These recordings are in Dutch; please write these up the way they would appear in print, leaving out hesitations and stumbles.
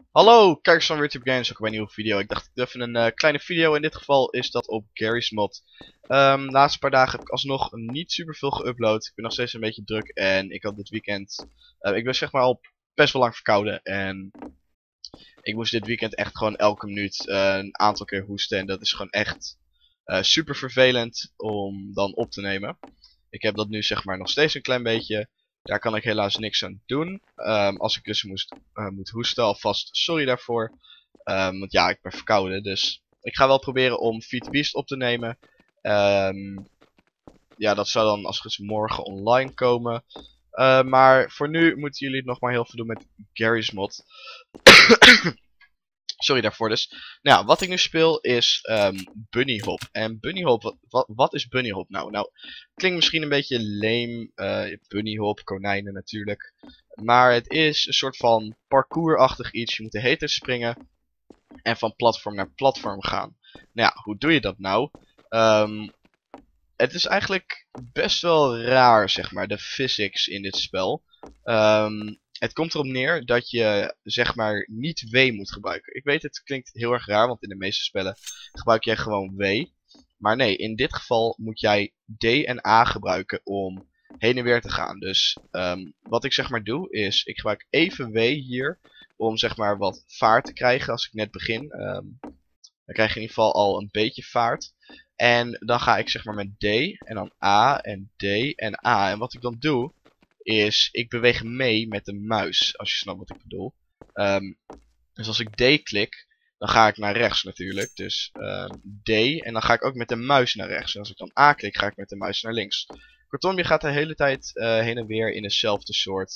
Hallo, kijkers van YouTube Games, ook bij een nieuwe video. Ik dacht ik doe even een kleine video. In dit geval is dat op Garry's Mod. De laatste paar dagen heb ik alsnog niet super veel geüpload. Ik ben nog steeds een beetje druk en ik had dit weekend... ik ben zeg maar al best wel lang verkouden en ik moest dit weekend echt gewoon elke minuut een aantal keer hoesten. En dat is gewoon echt super vervelend om dan op te nemen. Ik heb dat nu zeg maar nog steeds een klein beetje. Daar kan ik helaas niks aan doen. Als ik dus moet hoesten, alvast sorry daarvoor. Want ja, ik ben verkouden. Dus ik ga wel proberen om Feed the Beast op te nemen. Ja, dat zou dan als het goed is morgen online komen. Maar voor nu moeten jullie het nog maar heel veel doen met Garry's Mod. Sorry daarvoor dus. Nou ja, wat ik nu speel is Bunny Hop. En Bunny Hop, wat is Bunny Hop nou? Nou, klinkt misschien een beetje lame. Bunny Hop, konijnen natuurlijk. Maar het is een soort van parcoursachtig iets. Je moet de hele tijd springen en van platform naar platform gaan. Nou ja, hoe doe je dat nou? Het is eigenlijk best wel raar, zeg maar, de physics in dit spel. Het komt erop neer dat je, zeg maar, niet W moet gebruiken. Ik weet, het klinkt heel erg raar, want in de meeste spellen gebruik jij gewoon W. Maar nee, in dit geval moet jij D en A gebruiken om heen en weer te gaan. Dus wat ik zeg maar doe, is ik gebruik even W hier om, zeg maar, wat vaart te krijgen als ik net begin. Dan krijg je in ieder geval al een beetje vaart. En dan ga ik zeg maar met D en dan A en D en A. En wat ik dan doe, is ik beweeg mee met de muis. Als je snapt wat ik bedoel. Dus als ik D klik, dan ga ik naar rechts natuurlijk. Dus D en dan ga ik ook met de muis naar rechts. En als ik dan A klik, ga ik met de muis naar links. Kortom, je gaat de hele tijd heen en weer in dezelfde soort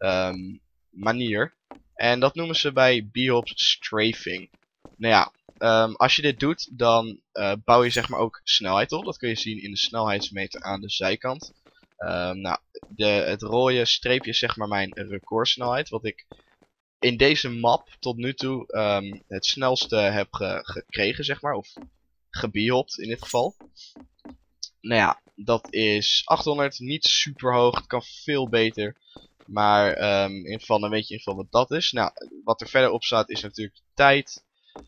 manier. En dat noemen ze bij B-hop strafing. Nou ja, als je dit doet, dan bouw je zeg maar ook snelheid op. Dat kun je zien in de snelheidsmeter aan de zijkant. Nou, het rode streepje is zeg maar mijn recordsnelheid. Wat ik in deze map tot nu toe het snelste heb gekregen, zeg maar. Of gebiopt in dit geval. Nou ja, dat is 800. Niet super hoog. Het kan veel beter. Maar in ieder geval, dan weet je in ieder geval wat dat is. Nou, wat er verder op staat is natuurlijk de tijd.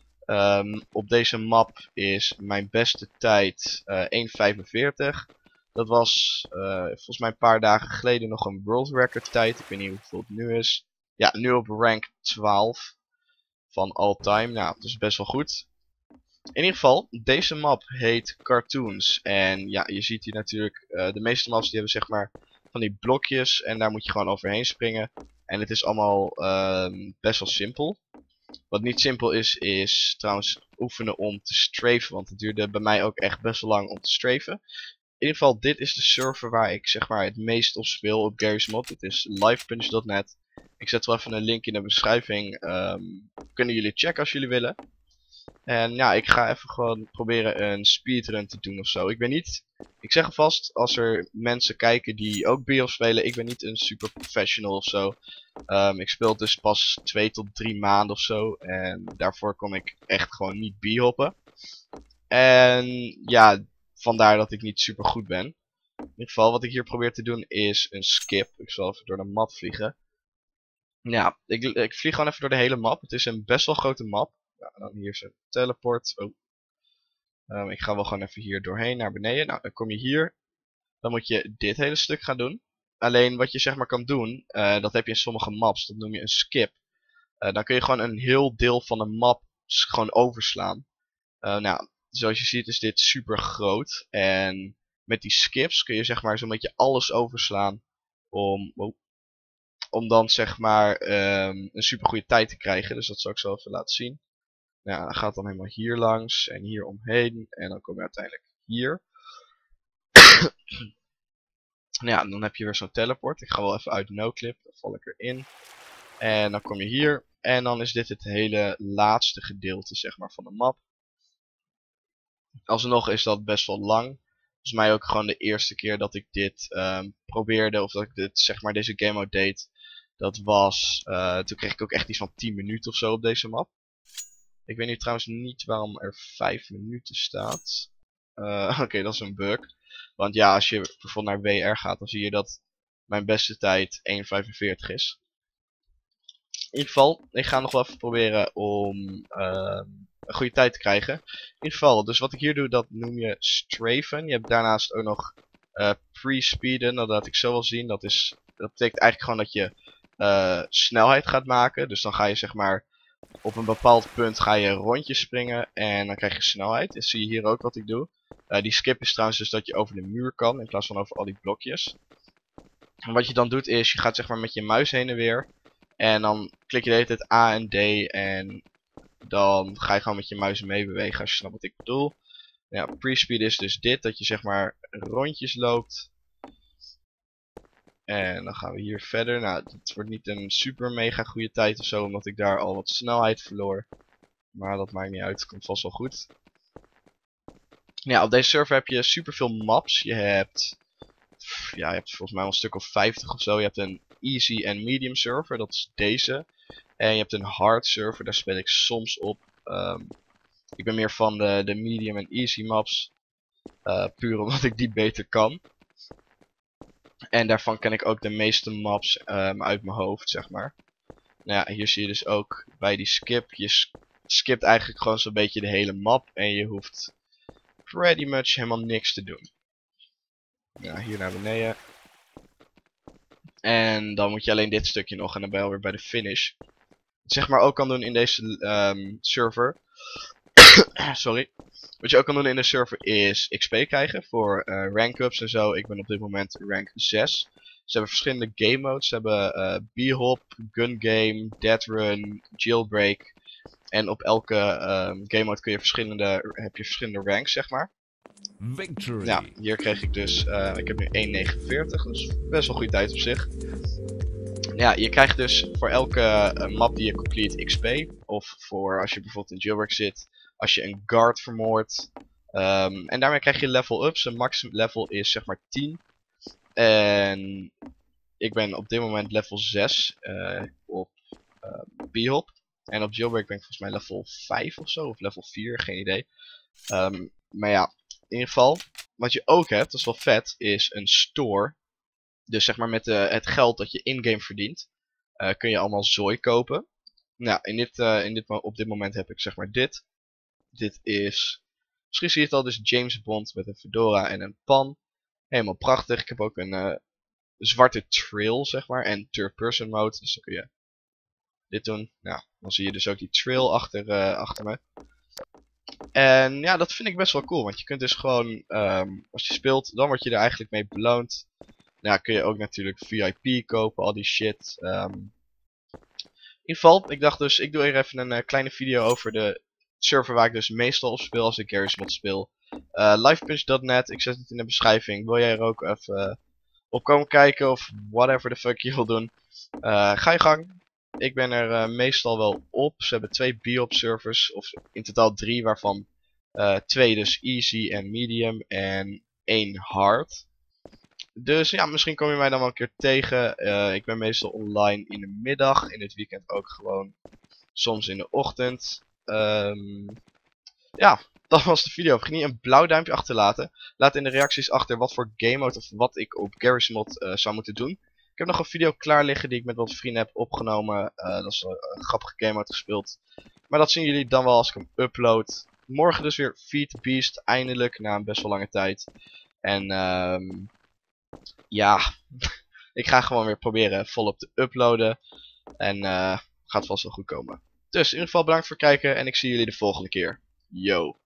Op deze map is mijn beste tijd 1:45. Dat was volgens mij een paar dagen geleden nog een world record tijd. Ik weet niet hoeveel het nu is. Ja, nu op rank 12 van all time. Nou, dat is best wel goed. In ieder geval, deze map heet Cartoons. En ja, je ziet hier natuurlijk, de meeste maps die hebben zeg maar van die blokjes. En daar moet je gewoon overheen springen. En het is allemaal best wel simpel. Wat niet simpel is trouwens oefenen om te strafen. Want het duurde bij mij ook echt best wel lang om te strafen. In ieder geval, dit is de server waar ik zeg maar het meest op speel op Garry's Mod. Dit is livepunch.net. Ik zet wel even een link in de beschrijving. Kunnen jullie checken als jullie willen. En ja, ik ga even gewoon proberen een speedrun te doen ofzo. Ik zeg alvast, als er mensen kijken die ook BIOS spelen, ik ben niet een super professional ofzo. Ik speel dus pas 2 tot 3 maanden ofzo. En daarvoor kon ik echt gewoon niet B-hoppen. En ja, vandaar dat ik niet super goed ben. In ieder geval, wat ik hier probeer te doen is een skip. Ik zal even door de map vliegen. Ja, ik vlieg gewoon even door de hele map. Het is een best wel grote map. Ja, en dan hier is een teleport. Oh. Ik ga wel gewoon even hier doorheen naar beneden. Nou, dan kom je hier. Dan moet je dit hele stuk gaan doen. Alleen wat je zeg maar kan doen, dat heb je in sommige maps. Dat noem je een skip. Dan kun je gewoon een heel deel van een map gewoon overslaan. Nou, zoals je ziet is dit super groot. En met die skips kun je zeg maar zo'n beetje alles overslaan. Om dan zeg maar een super goede tijd te krijgen. Dus dat zal ik zo even laten zien. Nou, dan gaat dan helemaal hier langs en hier omheen. En dan kom je uiteindelijk hier. Nou ja, dan heb je weer zo'n teleport. Ik ga wel even uit noclip. Dan val ik erin. En dan kom je hier. En dan is dit het hele laatste gedeelte zeg maar van de map. Alsnog is dat best wel lang. Volgens mij ook gewoon de eerste keer dat ik dit probeerde. Of dat ik dit, zeg maar deze game mode deed. Dat was, toen kreeg ik ook echt iets van 10 minuten of zo op deze map. Ik weet nu trouwens niet waarom er 5 minuten staat. Oké, dat is een bug. Want ja, als je bijvoorbeeld naar WR gaat, dan zie je dat mijn beste tijd 1:45 is. In ieder geval, ik ga nog wel even proberen om een goede tijd te krijgen. In ieder geval, dus wat ik hier doe, dat noem je strafen. Je hebt daarnaast ook nog pre-speeden. Dat laat ik zo wel zien. Dat betekent eigenlijk gewoon dat je snelheid gaat maken. Dus dan ga je zeg maar op een bepaald punt ga je rondjes springen en dan krijg je snelheid. Dat zie je hier ook wat ik doe. Die skip is trouwens dus dat je over de muur kan in plaats van over al die blokjes. En wat je dan doet is, je gaat zeg maar met je muis heen en weer. En dan klik je de hele tijd A en D en dan ga je gewoon met je muis mee bewegen als je snapt wat ik bedoel. Ja, pre-speed is dus dit, dat je zeg maar rondjes loopt. En dan gaan we hier verder. Nou, het wordt niet een super mega goede tijd of zo, omdat ik daar al wat snelheid verloor. Maar dat maakt niet uit, het komt vast wel goed. Ja, op deze server heb je super veel maps. Je hebt volgens mij wel een stuk of 50 of zo. Je hebt een easy en medium server, dat is deze. En je hebt een hard server, daar speel ik soms op. Ik ben meer van de medium en easy maps. Puur omdat ik die beter kan. En daarvan ken ik ook de meeste maps uit mijn hoofd, zeg maar. Nou ja, hier zie je dus ook bij die skip. Je skipt eigenlijk gewoon zo'n beetje de hele map. En je hoeft pretty much helemaal niks te doen. Ja, hier naar beneden. En dan moet je alleen dit stukje nog en dan ben je alweer bij de finish. Wat je zeg maar ook kan doen in deze server. Sorry. Wat je ook kan doen in de server is XP krijgen voor rank-ups en zo. Ik ben op dit moment rank 6. Ze hebben verschillende game modes. Ze hebben B-hop, gun game, dead run, jailbreak. En op elke game mode heb je verschillende ranks, zeg maar. Victory. Ja, hier kreeg ik dus, ik heb nu 1,49, dus best wel goede tijd op zich. Ja, je krijgt dus voor elke map die je complete XP. Of voor als je bijvoorbeeld in jailbreak zit, als je een guard vermoordt. En daarmee krijg je level ups. Een maximum level is zeg maar 10. En ik ben op dit moment level 6 op B-hop. En op jailbreak ben ik volgens mij level 5 of zo, of level 4, geen idee. Maar ja, in ieder geval, wat je ook hebt, dat is wel vet, is een store. Dus zeg maar met het geld dat je in-game verdient, kun je allemaal zooi kopen. Nou, op dit moment heb ik zeg maar dit. Dit is, misschien zie je het al, dus James Bond met een fedora en een pan. Helemaal prachtig. Ik heb ook een zwarte trail, zeg maar, en third person mode. Dus dan kun je dit doen. Nou, dan zie je dus ook die trail achter me. En ja, dat vind ik best wel cool, want je kunt dus gewoon, als je speelt, dan word je er eigenlijk mee beloond. Nou, kun je ook natuurlijk VIP kopen, al die shit. In ieder geval, ik dacht dus, ik doe hier even een kleine video over de server waar ik dus meestal op speel als ik Garry's Mod speel. Livepunch.net, ik zet het in de beschrijving. Wil jij er ook even op komen kijken of whatever the fuck je wil doen. Ga je gang. Ik ben er meestal wel op. Ze hebben 2 B-op servers, of in totaal 3, waarvan 2 dus easy en medium en 1 hard. Dus ja, misschien kom je mij dan wel een keer tegen. Ik ben meestal online in de middag, in het weekend ook gewoon soms in de ochtend. Ja, dat was de video. Vergeet niet een blauw duimpje achterlaten. Laat in de reacties achter wat voor game mode of wat ik op Garry's Mod zou moeten doen. Ik heb nog een video klaar liggen die ik met wat vrienden heb opgenomen. Dat is een grappige game mode gespeeld. Maar dat zien jullie dan wel als ik hem upload. Morgen dus weer Feed Beast, eindelijk, na een best wel lange tijd. En ja, ik ga gewoon weer proberen volop te uploaden. En gaat vast wel goed komen. Dus in ieder geval bedankt voor het kijken en ik zie jullie de volgende keer. Yo.